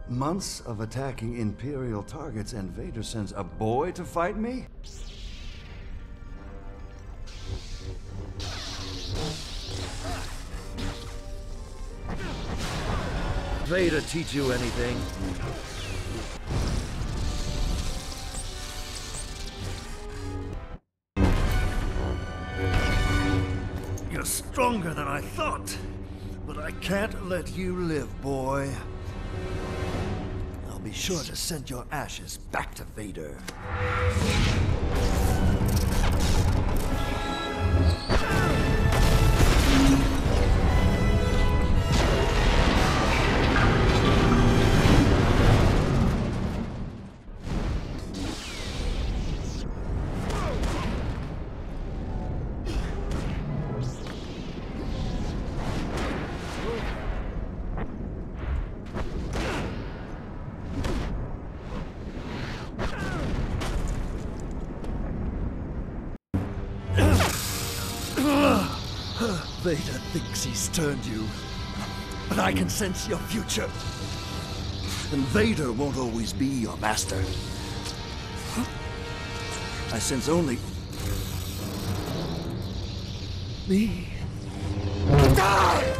Months of attacking Imperial targets and Vader sends a boy to fight me? Vader teach you anything? You're stronger than I thought, but I can't let you live, boy. I'll be sure to send your ashes back to Vader. Vader thinks he's turned you, but I can sense your future. And Vader won't always be your master. I sense only me. Ah!